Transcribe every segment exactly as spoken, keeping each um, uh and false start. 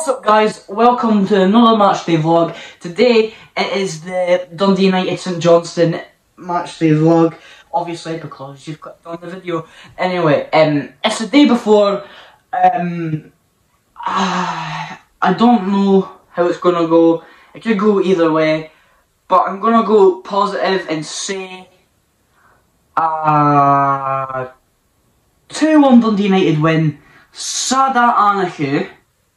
What's up guys, welcome to another matchday vlog. Today it is the Dundee United St Johnstone matchday vlog, obviously because you've clicked on the video. Anyway, um, it's the day before. um, uh, I don't know how it's going to go. It could go either way, but I'm going to go positive and say uh, two one Dundee United win. Sada Anahu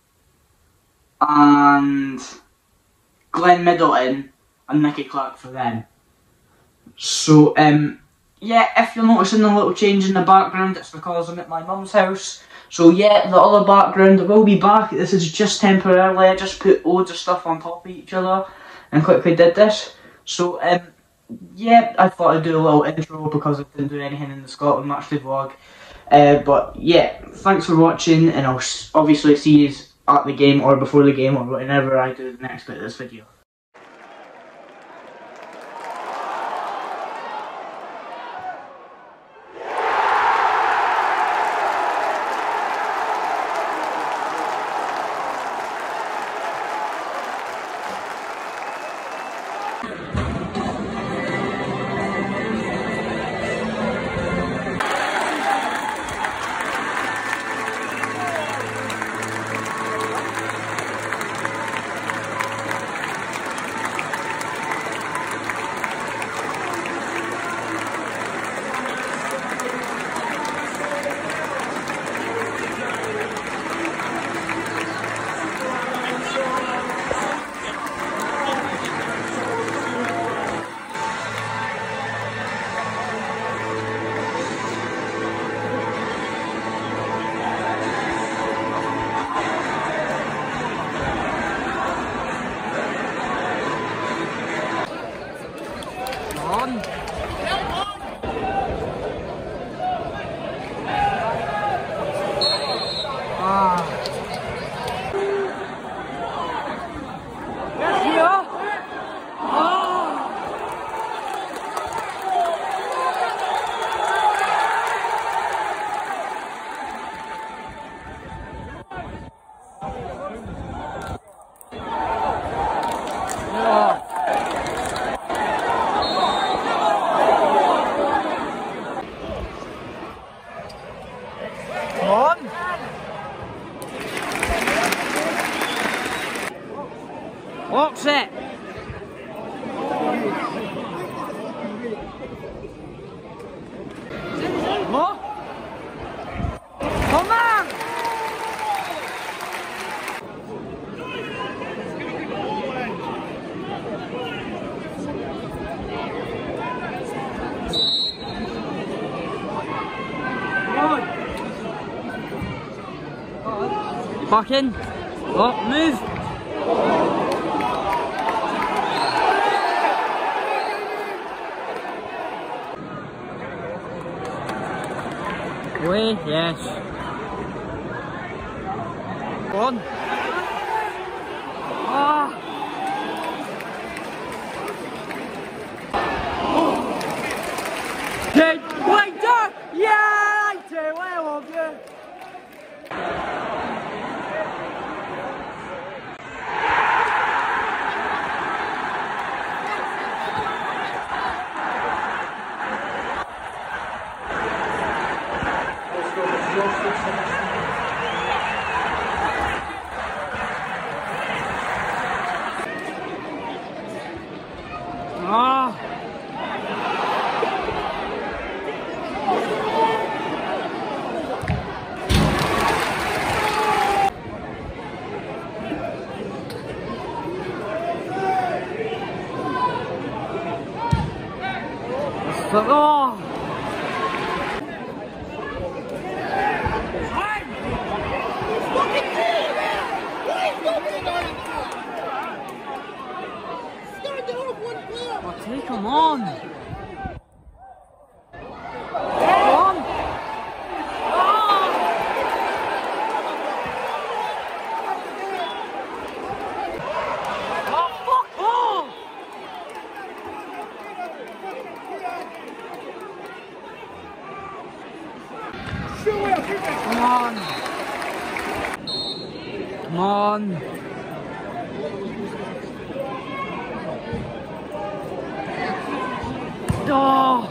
and Glenn Middleton and Nicky Clark for them. So, um, yeah, if you're noticing a little change in the background, it's because I'm at my mum's house. So yeah, the other background will be back. This is just temporarily. I just put loads of stuff on top of each other and quickly did this. So, um, yeah, I thought I'd do a little intro because I didn't do anything in the Scotland matchday vlog. Uh, but yeah, thanks for watching, and I'll obviously see you at the game or before the game or whenever I do the next bit of this video. What's it? What? Come on! Back in. Oh, move. Way, yes. One. Ah. Good. Wait, done. Yeah, I do. I love you. Ah. Oh. Oh, take him on! Come on! Oh. Oh, fuck off! Come on! Come on. Oh.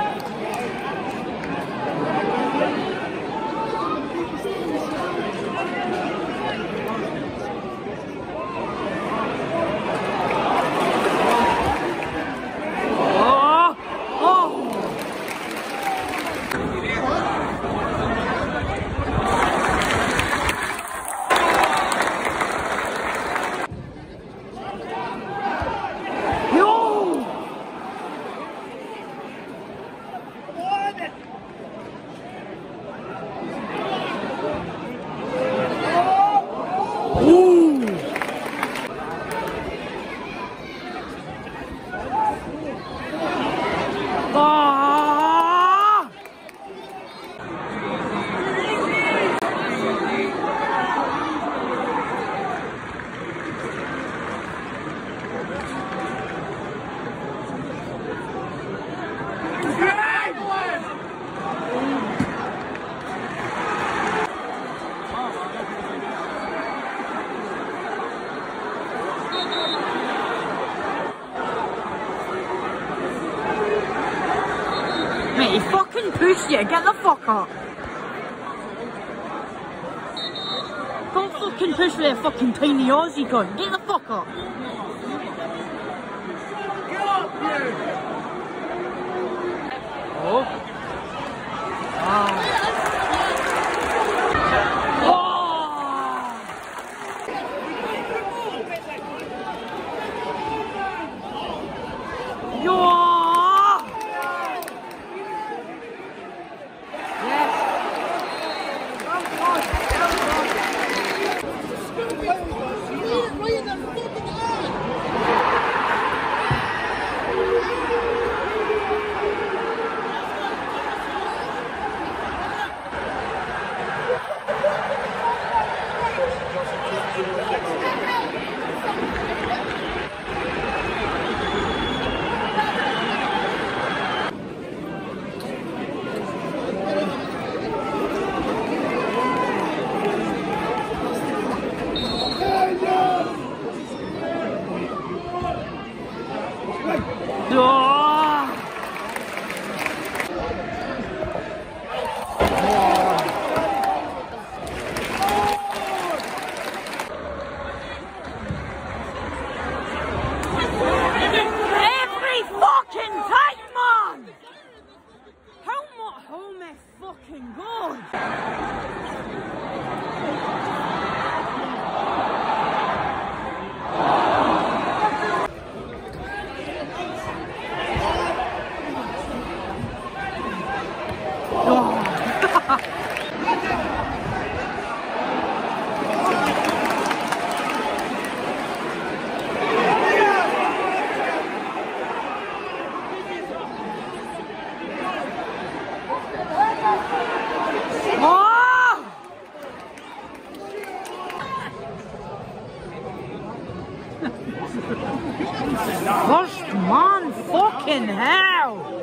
Mate, he fucking pushed you, get the fuck up! Don't fucking push with a fucking tiny Aussie gun, get the fuck up! Get up, you! Oh. Ah. First man, fucking hell!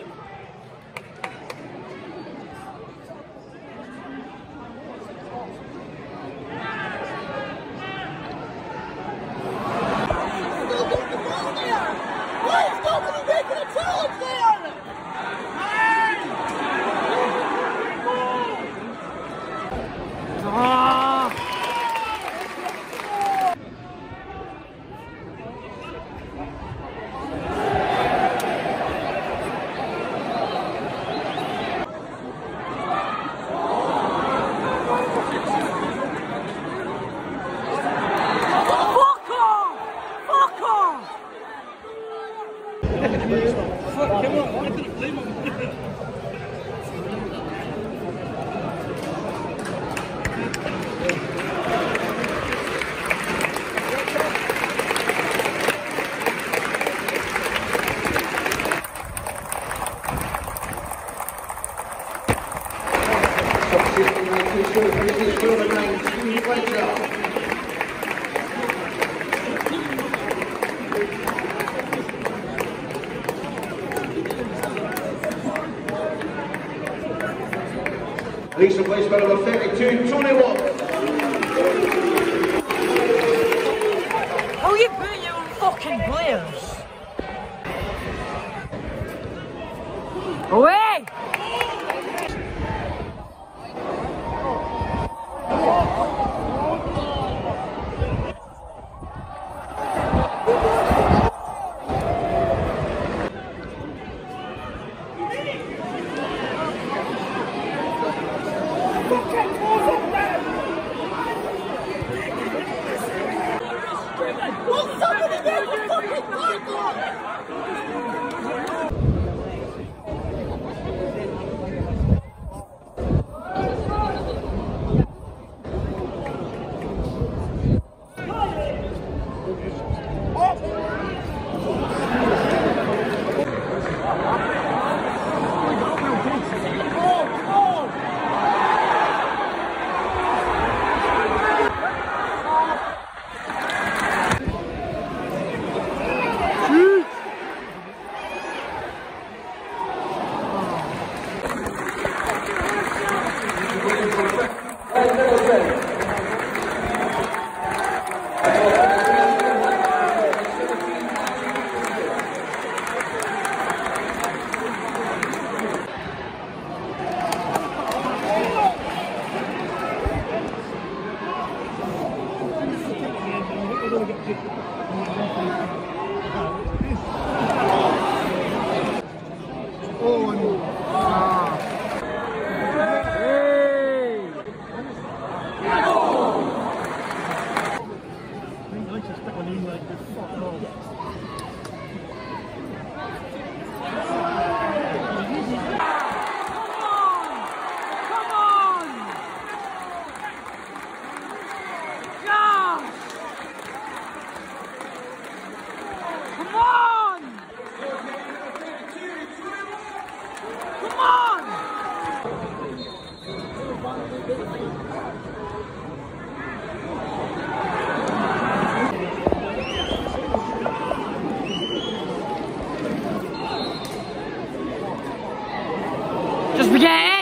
Why is nobody making a challenge there? Ah! Leads the place by number thirty-two, Tony Watts. you put your own fucking players? Away! Will somebody get the fucking tackle? Just begin!